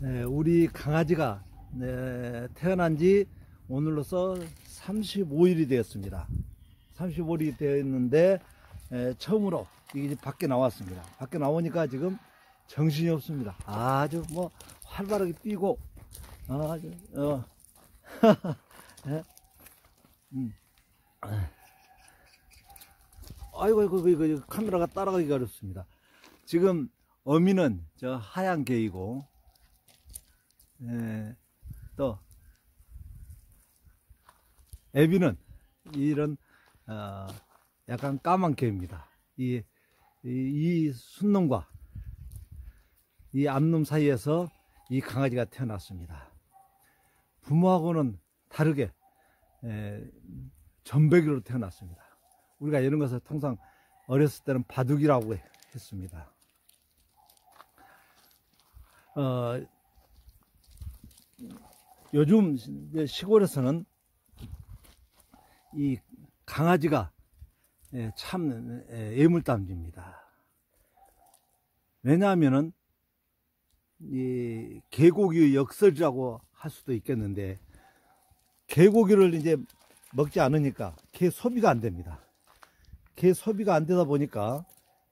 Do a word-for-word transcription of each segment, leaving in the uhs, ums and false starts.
네, 우리 강아지가 네, 태어난 지 오늘로서 삼십오 일이 되었습니다. 삼십오 일이 되었는데 에, 처음으로 이게 밖에 나왔습니다. 밖에 나오니까 지금 정신이 없습니다. 아주 뭐 활발하게 뛰고 아주 어 네? 음. 아이고 아이고 이거 카메라가 따라가기가 어렵습니다. 지금 어미는 저 하얀 개이고 에, 또 애비는 이런 어, 약간 까만 개입니다. 이, 이, 이 순놈과 이 암놈 사이에서 이 강아지가 태어났습니다. 부모하고는 다르게 에, 전배기로 태어났습니다. 우리가 이런 것을 통상 어렸을 때는 바둑이라고 했습니다. 어, 요즘 시골에서는 이 강아지가 참 애물단지입니다. 왜냐하면은 이 개고기의 역설이라고 할 수도 있겠는데, 개고기를 이제 먹지 않으니까 개 소비가 안 됩니다. 개 소비가 안 되다 보니까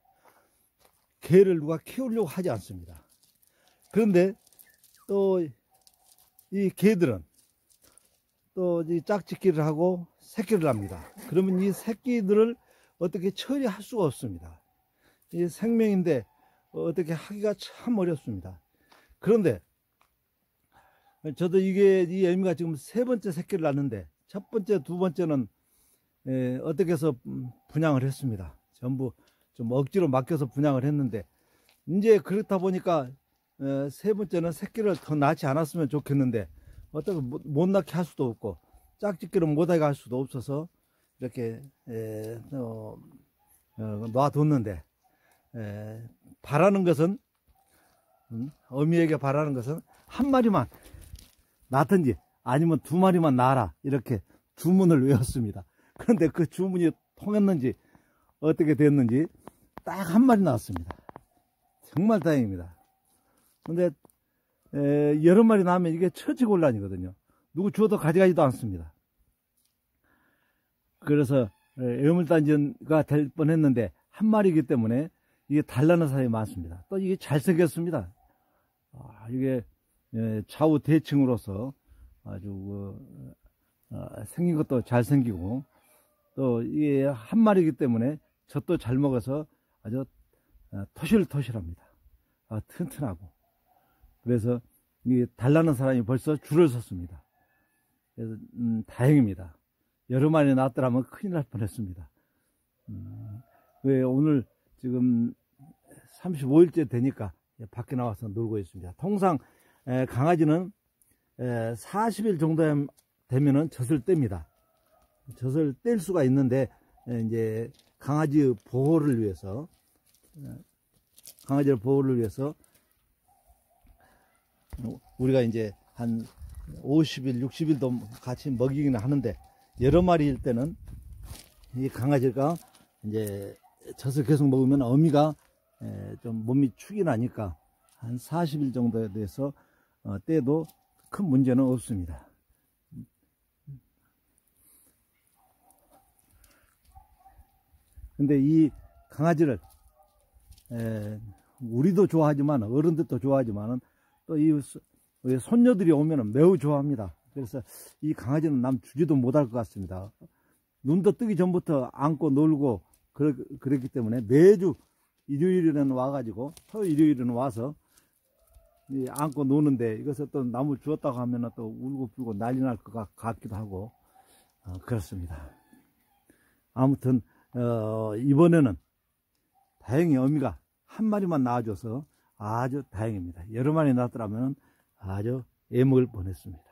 개를 누가 키우려고 하지 않습니다. 그런데 또 이 개들은 또 이 짝짓기를 하고 새끼를 합니다. 그러면 이 새끼들을 어떻게 처리할 수가 없습니다. 이 생명인데 어떻게 하기가 참 어렵습니다. 그런데 저도 이게 이 애미가 지금 세 번째 새끼를 낳는데, 첫 번째, 두 번째는 에, 어떻게 해서 분양을 했습니다. 전부 좀 억지로 맡겨서 분양을 했는데, 이제 그렇다 보니까 에, 세 번째는 새끼를 더 낳지 않았으면 좋겠는데 어떻게 못, 못 낳게 할 수도 없고 짝짓기를 못하게 할 수도 없어서 이렇게 에, 어, 어, 놔뒀는데, 에, 바라는 것은 음, 어미에게 바라는 것은 한 마리만 낳든지 아니면 두 마리만 낳아라, 이렇게 주문을 외웠습니다. 그런데 그 주문이 통했는지 어떻게 됐는지 딱 한 마리 나왔습니다. 정말 다행입니다. 근데 에, 여러 마리 나오면 이게 처치곤란이거든요. 누구 주어도 가져가지도 않습니다. 그래서 애물단지가 될 뻔했는데 한 마리이기 때문에 이게 달라는 사람이 많습니다. 또 이게 잘생겼습니다. 아, 이게 에, 좌우 대칭으로서 아주 그, 어, 생긴 것도 잘생기고, 또 이게 한 마리이기 때문에 젖도 잘 먹어서 아주 어, 토실토실합니다. 아, 튼튼하고. 그래서 이 달라는 사람이 벌써 줄을 섰습니다. 그래서 음, 다행입니다. 여러 마리 낳았더라면 큰일 날 뻔했습니다. 음, 왜 오늘 지금 삼십오 일째 되니까 밖에 나와서 놀고 있습니다. 통상 에, 강아지는 에, 사십 일 정도 되면은 젖을 뗍니다. 젖을 뗄 수가 있는데, 에, 이제 강아지 보호를 위해서 에, 강아지를 보호를 위해서 우리가 이제 한 오십 일, 육십 일도 같이 먹이기는 하는데, 여러 마리일 때는 이 강아지가 이제 젖을 계속 먹으면 어미가 좀 몸이 축이 나니까 한 사십 일 정도에 대해서 어, 떼도 큰 문제는 없습니다. 근데 이 강아지를 에, 우리도 좋아하지만 어른들도 좋아하지만 또 이 손녀들이 오면 매우 좋아합니다. 그래서 이 강아지는 남 주지도 못할 것 같습니다. 눈도 뜨기 전부터 안고 놀고 그러, 그랬기 때문에 매주 일요일에는 와가지고 토요일 일요일에는 와서 이 안고 노는데, 이것을 또 나무 주었다고 하면 또 울고 불고 난리 날 것 같기도 하고 어, 그렇습니다. 아무튼 어, 이번에는 다행히 어미가 한 마리만 낳아줘서 아주 다행입니다. 여러 마리 낳았더라면 아주 애먹을 뻔했습니다.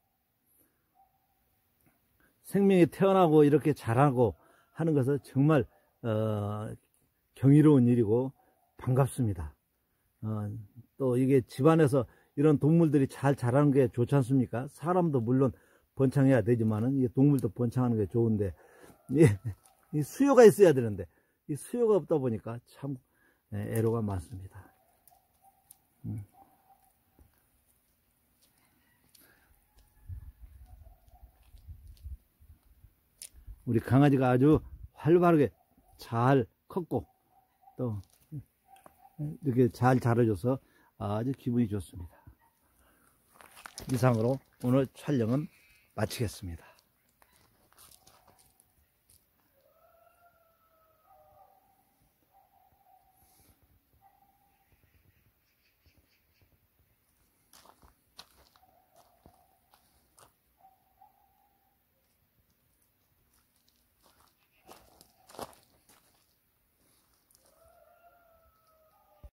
생명이 태어나고 이렇게 자라고 하는 것은 정말 어, 경이로운 일이고 반갑습니다. 어, 또 이게 집안에서 이런 동물들이 잘 자라는 게 좋지 않습니까? 사람도 물론 번창해야 되지만은 이 동물도 번창하는 게 좋은데, 이, 이 수요가 있어야 되는데 이 수요가 없다 보니까 참 애로가 많습니다. 음. 우리 강아지가 아주 활발하게 잘 컸고 또 이렇게 잘 자라줘서 아주 기분이 좋습니다. 이상으로 오늘 촬영은 마치겠습니다.